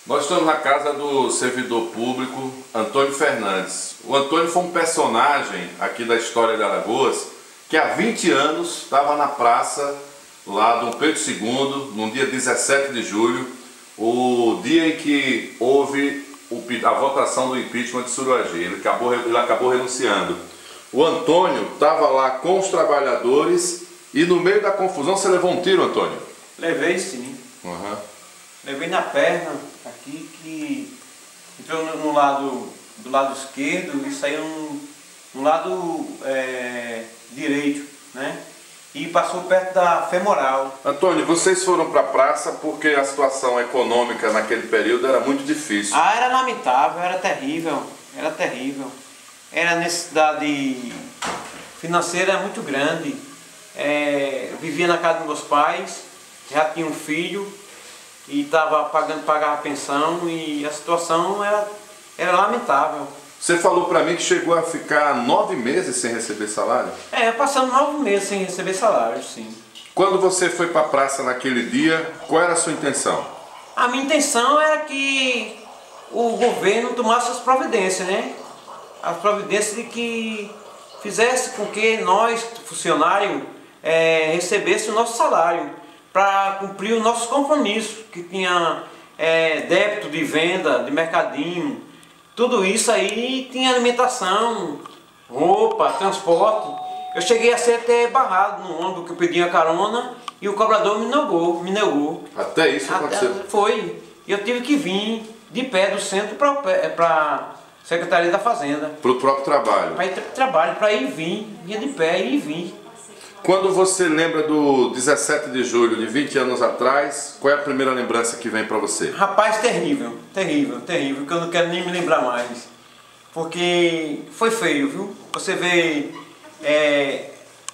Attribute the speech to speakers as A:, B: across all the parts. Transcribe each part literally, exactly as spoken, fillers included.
A: Nós estamos na casa do servidor público Antônio Fernandes. O Antônio foi um personagem aqui da história de Alagoas que há vinte anos estava na praça lá do Pedro segundo, no dia dezessete de julho, o dia em que houve a votação do impeachment de Suruagi. Ele acabou, ele acabou renunciando. O Antônio estava lá com os trabalhadores e no meio da confusão você levou um tiro, Antônio?
B: Levei sim.
A: Uhum.
B: Levei na perna, aqui, que entrou no, no lado, do lado esquerdo e saiu no, no lado é, direito, né? E passou perto da femoral.
A: Antônio, vocês foram para a praça porque a situação econômica naquele período era muito difícil.
B: Ah, era lamentável, era terrível, era terrível. Era a necessidade financeira muito grande. É, eu vivia na casa dos meus pais, já tinha um filho e estava pagando, pagava a pensão e a situação era, era lamentável.
A: Você falou para mim que chegou a ficar nove meses sem receber salário?
B: É, passando nove meses sem receber salário, sim.
A: Quando você foi para a praça naquele dia, qual era a sua intenção?
B: A minha intenção era que o governo tomasse as providências, né? As providências de que fizesse com que nós, funcionários, é, recebesse o nosso salário para cumprir os nossos compromissos, que tinha é, débito de venda, de mercadinho, tudo isso aí tinha alimentação, roupa, transporte. Eu cheguei a ser até barrado no ônibus que eu pedi a carona e o cobrador me negou, me negou.
A: Até isso aconteceu?
B: Até, foi. E eu tive que vir de pé do centro para a Secretaria da Fazenda.
A: Para o próprio trabalho?
B: Para ir tra trabalho, para ir e vir, vinha de pé e vir.
A: Quando você lembra do dezessete de julho de vinte anos atrás, qual é a primeira lembrança que vem para você?
B: Rapaz, terrível, terrível, terrível, que eu não quero nem me lembrar mais. Porque foi feio, viu? Você vê é,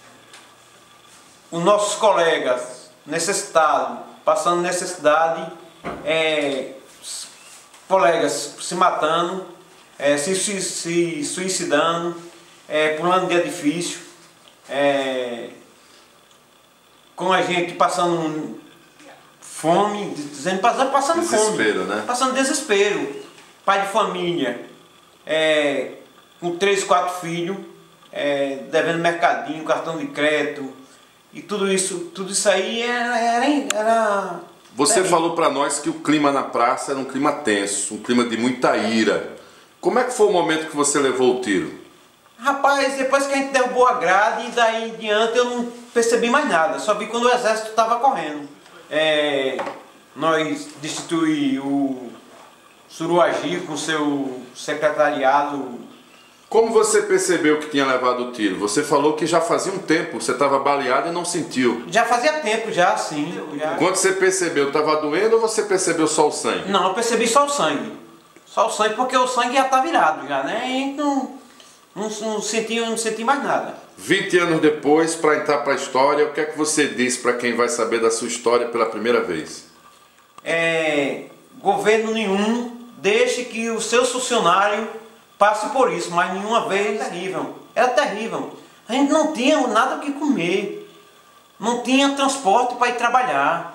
B: os nossos colegas necessitados, passando necessidade, é, colegas se matando, é, se, se, se suicidando, é, pulando dia difícil. É, com a gente passando fome, dizendo, passando, passando
A: desespero,
B: fome,
A: né?
B: passando desespero, pai de família, é, com três, quatro filhos, é, devendo mercadinho, cartão de crédito, e tudo isso, tudo isso aí era... era, era
A: Você
B: era...
A: falou para nós que o clima na praça era um clima tenso, um clima de muita ira. Como é que foi o momento que você levou o tiro?
B: Rapaz, depois que a gente derrubou a grade, e daí em diante eu não percebi mais nada. Só vi quando o exército estava correndo. É, nós destituímos o Suruagi com seu secretariado.
A: Como você percebeu que tinha levado o tiro? Você falou que já fazia um tempo, você estava baleado e não sentiu.
B: Já fazia tempo, já, sim. Já.
A: Quando você percebeu, estava doendo ou você percebeu só o sangue?
B: Não, eu percebi só o sangue. Só o sangue, porque o sangue já está virado, já, né? E não... Não, não, senti, não senti mais nada.
A: vinte anos depois, para entrar para a história, o que é que você diz para quem vai saber da sua história pela primeira vez?
B: É, governo nenhum deixe que os seus funcionários passem por isso, mas nenhuma vez era terrível. Era terrível. A gente não tinha nada o que comer, não tinha transporte para ir trabalhar.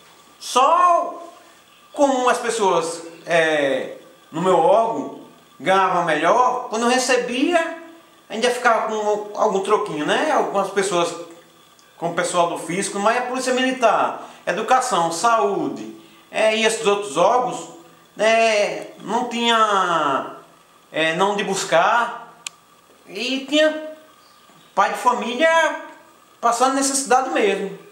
B: Só como as pessoas é, no meu órgão ganhava melhor, quando eu recebia, ainda ficava com algum troquinho, né? Algumas pessoas, como o pessoal do físico, mas a polícia militar, educação, saúde, é, e esses outros órgãos, é, não tinha é, não de buscar, e tinha pai de família passando necessidade mesmo.